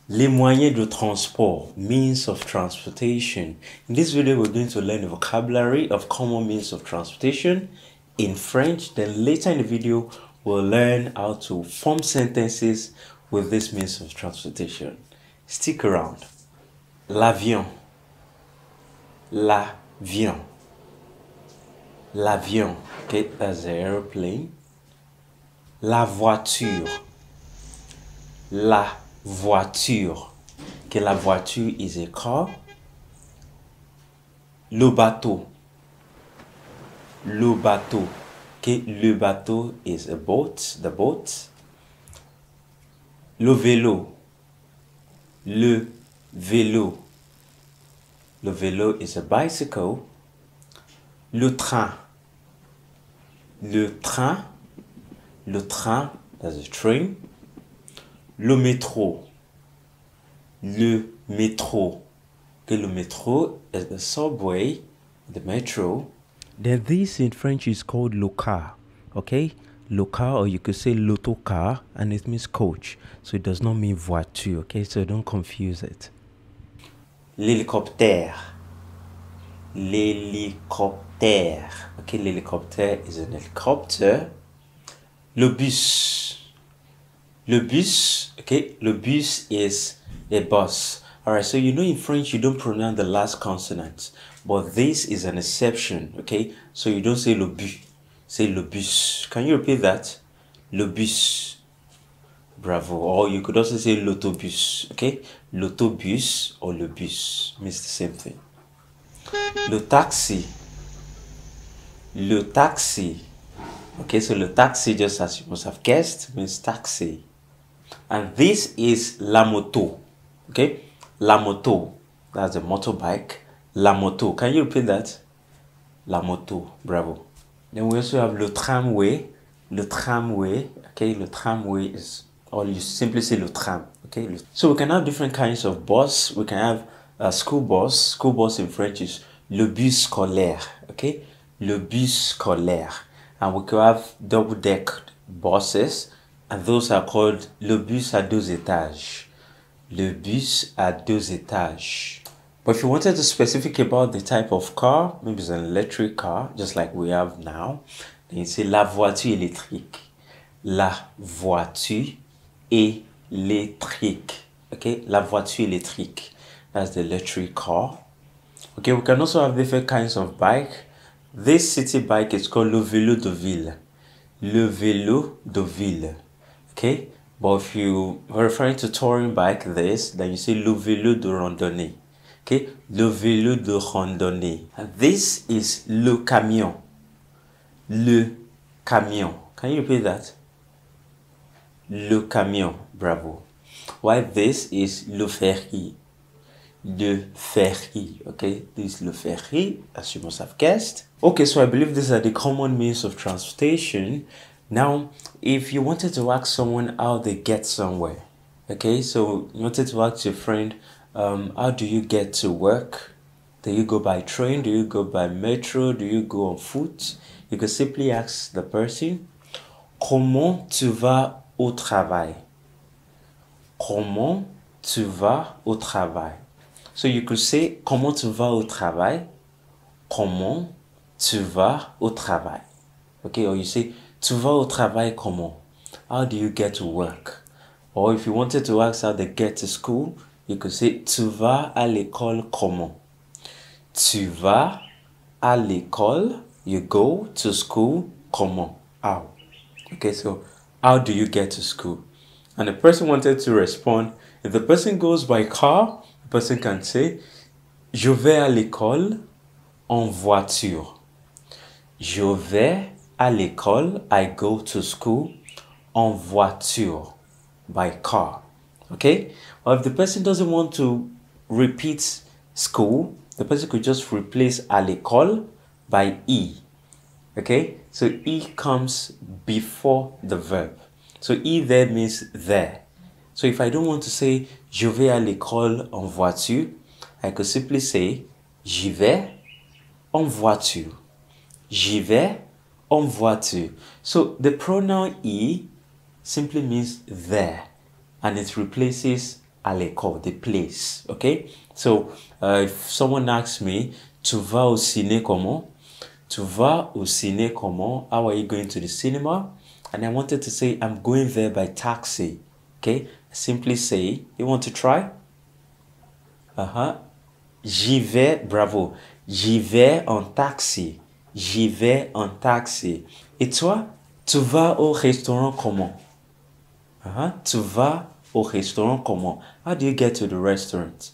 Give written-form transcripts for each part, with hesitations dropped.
Les moyens de transport, means of transportation. In this video, we're going to learn the vocabulary of common means of transportation in French. Then later in the video, we'll learn how to form sentences with this means of transportation. Stick around. L'avion. L'avion. L'avion. Okay, that's the airplane. La voiture. La voiture. Okay, la voiture is a car. Le bateau. Le bateau. Okay, le bateau is a boat, the boat. Le vélo. Le vélo. Le vélo is a bicycle. Le train. Le train. Le train, that's a train. Le métro. Le métro. Okay, le métro is the subway, the metro. Then this in French is called le car. Okay, le car, or you could say l'autocar, and it means coach. So it does not mean voiture. Okay, so don't confuse it. L'hélicoptère. L'hélicoptère. Okay, l'hélicoptère is an helicopter. Le bus. Le bus, okay, le bus is a bus. Alright, so you know in French you don't pronounce the last consonant, but this is an exception, okay? So you don't say le bus, say le bus. Can you repeat that? Le bus. Bravo. Or you could also say l'autobus, okay? L'autobus or le bus means the same thing. Le taxi. Le taxi. Okay, so le taxi, just as you must have guessed, means taxi. And this is la moto. Okay, la moto, that's a motorbike. La moto, can you repeat that? La moto, bravo. Then we also have le tramway. Le tramway, okay, le tramway is, or you simply say le tram, okay? So we can have different kinds of bus. We can have a school bus. School bus in French is le bus scolaire, okay? Le bus scolaire. And we could have double-deck buses, and those are called le bus à deux étages. Le bus à deux étages. But if you wanted to specific about the type of car, maybe it's an electric car, just like we have now, then you say la voiture électrique. La voiture électrique. Okay, la voiture électrique. That's the electric car. Okay, we can also have different kinds of bike. This city bike is called le vélo de ville. Le vélo de ville. Okay? But if you are referring to touring bike, then you say le vélo de randonnée. Okay? Le vélo de randonnée. And this is le camion. Le camion. Can you repeat that? Le camion. Bravo. While this is le ferry. Le ferry, okay? This is le ferry, as you must have guessed. Okay, so I believe these are the common means of transportation. Now, if you wanted to ask someone how they get somewhere, okay? So you wanted to ask your friend, how do you get to work? Do you go by train? Do you go by metro? Do you go on foot? You could simply ask the person, comment tu vas au travail? Comment tu vas au travail? So you could say, comment tu vas au travail? Comment tu vas au travail? Okay, or you say, tu vas au travail comment? How do you get to work? Or if you wanted to ask how they get to school, you could say, tu vas à l'école comment? Tu vas à l'école, you go to school, comment? How? Okay, so how do you get to school? And the person wanted to respond, if the person goes by car, the person can say, je vais à l'école en voiture. Je vais à l'école, I go to school, en voiture, by car. Okay? Or if the person doesn't want to repeat school, the person could just replace à l'école by e. Okay? So e comes before the verb. So e there means there. So if I don't want to say je vais à l'école en voiture, I could simply say j'y vais en voiture. J'y vais en voiture. So the pronoun e simply means there, and it replaces à l'école, the place. Okay? So, if someone asks me, tu vas au ciné comment? Tu vas au ciné comment? How are you going to the cinema? And I wanted to say, I'm going there by taxi. Okay? Simply say, you want to try? J'y vais, bravo. J'y vais en taxi. J'y vais en taxi. Et toi, tu vas au restaurant comment? Tu vas au restaurant comment? How do you get to the restaurant?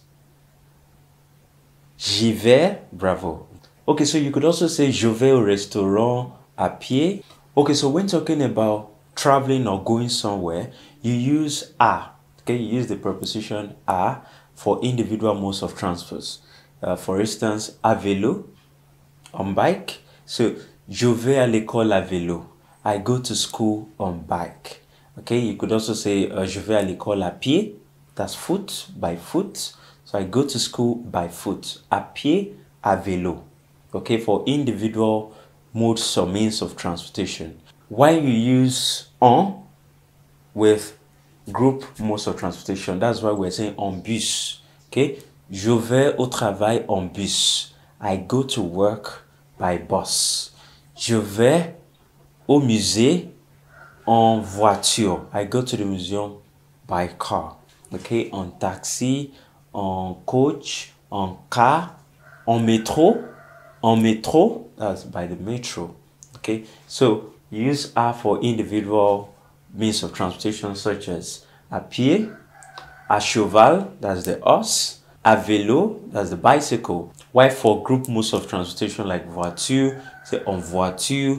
J'y vais, bravo. Okay, so you could also say je vais au restaurant à pied. Okay, so when talking about traveling or going somewhere, you use a. Okay, you use the preposition a for individual modes of transfers. For instance, à vélo, on bike. So, je vais à l'école à vélo. I go to school on bike. Okay, you could also say, je vais à l'école à pied. That's foot, by foot. So, I go to school by foot. À pied, à vélo. Okay, for individual modes or means of transportation. Why you use en with group modes of transportation? That's why we're saying en bus. Okay, je vais au travail en bus. I go to work by bus. Je vais au musée en voiture. I go to the museum by car. Okay, en taxi, en coach, en car, en métro. En métro, that's by the metro. Okay, so use a for individual means of transportation such as à pied, à cheval, that's the horse, à vélo, that's the bicycle. While for group modes of transportation like voiture, say en voiture.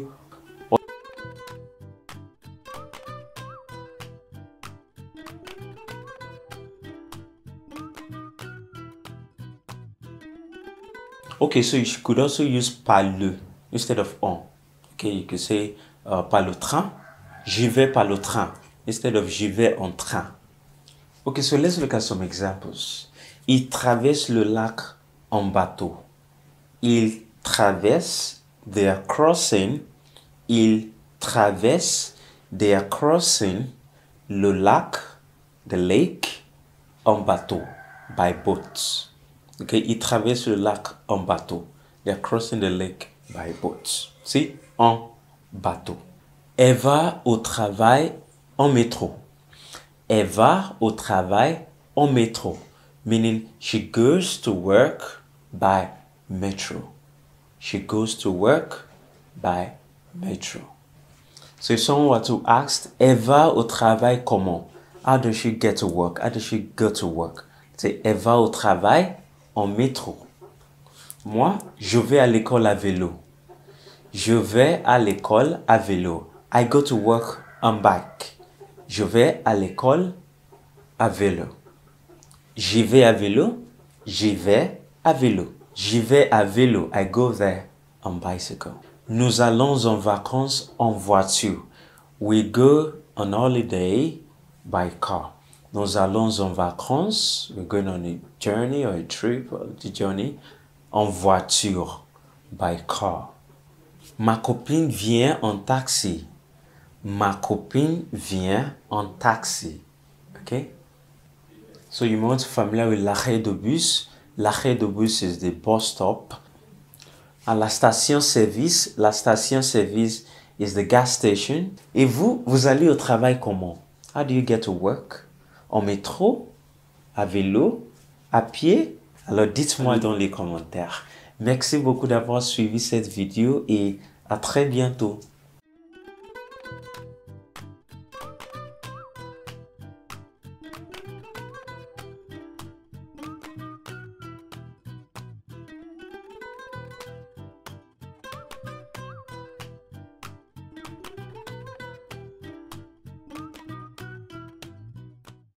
Okay, so you could also use par le instead of on. Okay, you could say par le train. J'y vais par le train instead of j'y vais en train. Okay, so let's look at some examples. Il traverse le lac en bateau. Il traverse, they are crossing. Il traverse, they are crossing le lac, the lake, en bateau, by boat. Okay, il traverse le lac en bateau. They are crossing the lake by boat. See, en bateau. Elle va au travail en métro. Elle va au travail en métro. Meaning she goes to work by metro. She goes to work by metro. So if someone were to ask, elle va au travail comment? How does she get to work? How does she go to work? C'est elle va au travail en métro. Moi, je vais à l'école à vélo. Je vais à l'école à vélo. I go to work on bike. Je vais à l'école à vélo. J'y vais à vélo. J'y vais à vélo. J'y vais à vélo. I go there on bicycle. Nous allons en vacances en voiture. We go on holiday by car. Nous allons en vacances. We're going on a journey or a trip or a journey en voiture by car. Ma copine vient en taxi. Ma copine vient en taxi. Okay? So you might be familiar with l'arrêt de bus. L'arrêt de bus is the bus stop. And la station-service is the gas station. Et vous allez au travail comment? How do you get to work? En métro? À vélo? À pied? Alors dites-moi dans les commentaires. Merci beaucoup d'avoir suivi cette vidéo et à très bientôt.